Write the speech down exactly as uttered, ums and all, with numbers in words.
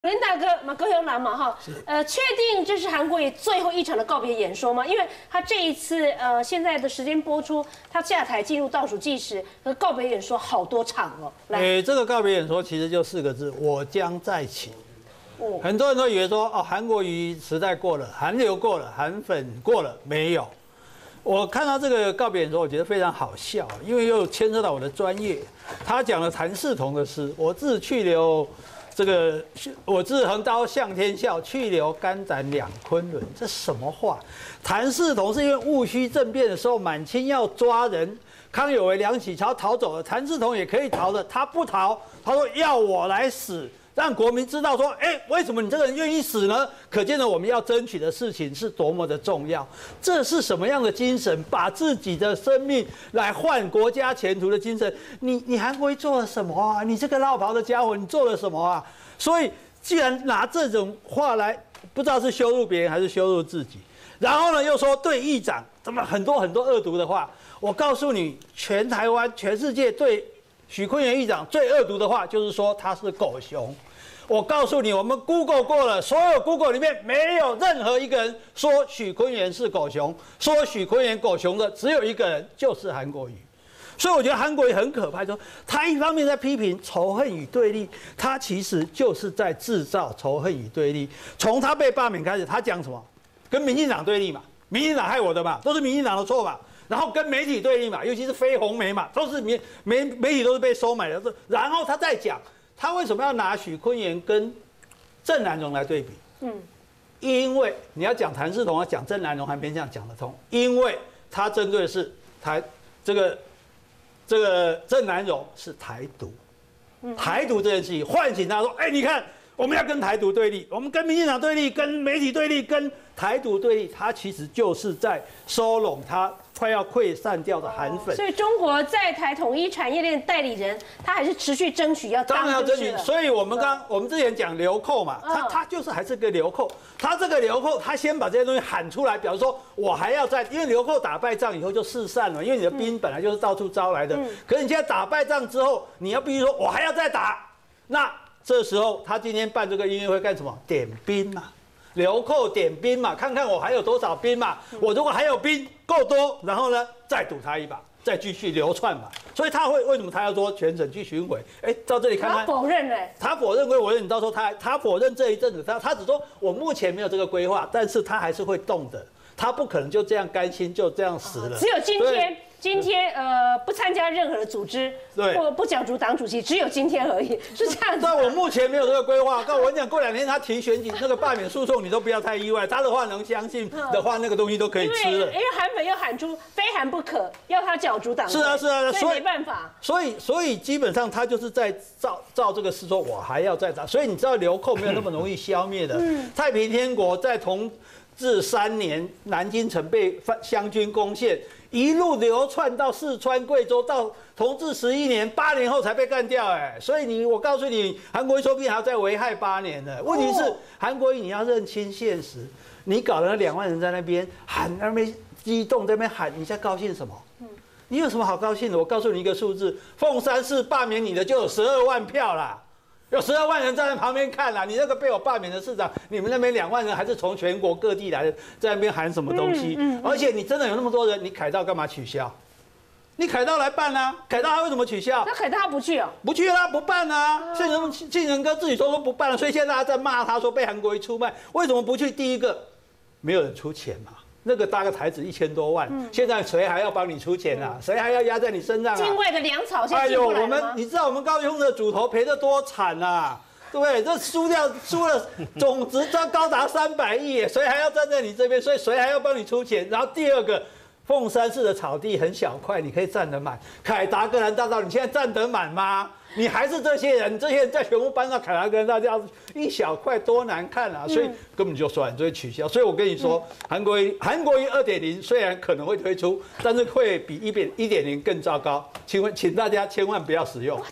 林大哥，马高雄男嘛哈，呃，确定这是韩国瑜最后一场的告别演说吗？因为他这一次呃现在的时间播出，他下台进入倒数计时和告别演说好多场哦。来， 诶，这个告别演说其实就四个字：我将再起。哦，很多人都以为说哦，韩国瑜时代过了，韩流过了，韩粉过了，没有。我看到这个告别演说，我觉得非常好笑，因为又牵涉到我的专业。他讲了谭嗣同的诗：“我自去留。”这个我自横刀向天笑，去留肝胆两昆仑。这什么话？谭嗣同是因为戊戌政变的时候，满清要抓人，康有为、梁启超逃走了，谭嗣同也可以逃的，他不逃，他说要我来死。让国民知道说，哎，为什么你这个人愿意死呢？可见呢，我们要争取的事情是多么的重要。这是什么样的精神？把自己的生命来换国家前途的精神。你你韩国瑜做了什么啊？你这个落跑的家伙，你做了什么啊？所以，既然拿这种话来，不知道是羞辱别人还是羞辱自己，然后呢，又说对议长怎么很多很多恶毒的话。我告诉你，全台湾、全世界对许昆源议长最恶毒的话，就是说他是狗熊。我告诉你，我们 Google 过了，所有 Google 里面没有任何一个人说许昆源是狗熊，说许昆源狗熊的只有一个人，就是韩国瑜。所以我觉得韩国瑜很可怕，说他一方面在批评仇恨与对立，他其实就是在制造仇恨与对立。从他被罢免开始，他讲什么？跟民进党对立嘛，民进党害我的嘛，都是民进党的错嘛。然后跟媒体对立嘛，尤其是非红媒嘛，都是媒媒媒体都是被收买的。然后他再讲，他为什么要拿许昆源跟郑南榕来对比？嗯，因为你要讲谭嗣同，要讲郑南榕还勉强讲得通，因为他针对的是台这个这个郑南榕是台独，台独这件事情唤醒他说，哎，你看我们要跟台独对立，我们跟民进党对立，跟媒体对立，跟台独对立，他其实就是在收拢他快要溃散掉的韩粉。 所以中国在台统一产业链代理人，他还是持续争取要当， 当然要争取。所以我们刚我们之前讲流寇嘛，他他就是还是个流寇，他这个流寇，他先把这些东西喊出来，表示说我还要在，因为流寇打败仗以后就四散了，因为你的兵本来就是到处招来的，可是你现在打败仗之后，你要必须说我还要再打，那这时候他今天办这个音乐会干什么？点兵嘛。流寇点兵嘛，看看我还有多少兵嘛。我如果还有兵够多，然后呢再赌他一把，再继续流窜嘛。所以他会为什么他要说全省去巡回？哎，到这里看看， 他否认嘞， 他否认归否认，你到时候他他否认这一阵子，他他只说我目前没有这个规划，但是他还是会动的，他不可能就这样甘心就这样死了。 只有今天。今天呃不参加任何的组织， 对， 或不角逐党主席，只有今天而已，是这样子。 但我目前没有这个规划。告诉我讲，过两天他提选举那个罢免诉讼，你都不要太意外。他的话能相信的话，那个东西都可以吃了。 因为因为韩粉又喊出非韩不可，要他角逐党。 是啊是啊， 所以没办法。 所以所以基本上他就是在照照这个事说，我还要再打。所以你知道流寇没有那么容易消灭的。太平天国在同治三年，南京城被湘军攻陷。一路流窜到四川、贵州，到同治十一年，八年后才被干掉。哎，所以你，我告诉你，韩国瑜说不定还要再危害八年呢。问题是，韩国瑜你要认清现实，你搞了两万人在那边喊，那边激动，在那边喊，你在高兴什么？你有什么好高兴的？我告诉你一个数字，凤山市罢免你的就有十二万票啦。有十二万人站在旁边看啦，你那个被我罢免的市长，你们那边两万人还是从全国各地来的，在那边喊什么东西？嗯嗯嗯、而且你真的有那么多人，你凯道干嘛取消？你凯道来办啊，凯道他为什么取消？ 那凯道他不去哦， 不去啦，不办啊。庆仁庆仁哥自己说说不办了，所以现在大家在骂他说被韩国瑜出卖，为什么不去？第一个，没有人出钱嘛。那个搭个台子一千多万，嗯、现在谁还要帮你出钱啊？谁、嗯、还要压在你身上啊？ 境外的粮草现在进不来了吗？哎呦， 我们你知道我们高雄的主头赔得多惨啊，对不对？这输掉输了总值高高达三百亿，谁还要站在你这边？所以谁还要帮你出钱？然后第二个，凤山市的草地很小块，你可以站得满。凯达格兰大道，你现在站得满吗？你还是这些人，这些人在全部搬到凯达格兰大道，一小块多难看啊！所以根本就算，所以取消。所以我跟你说，韩国瑜韩国瑜二点零虽然可能会推出，但是会比一点一点零更糟糕。请问，请大家千万不要使用。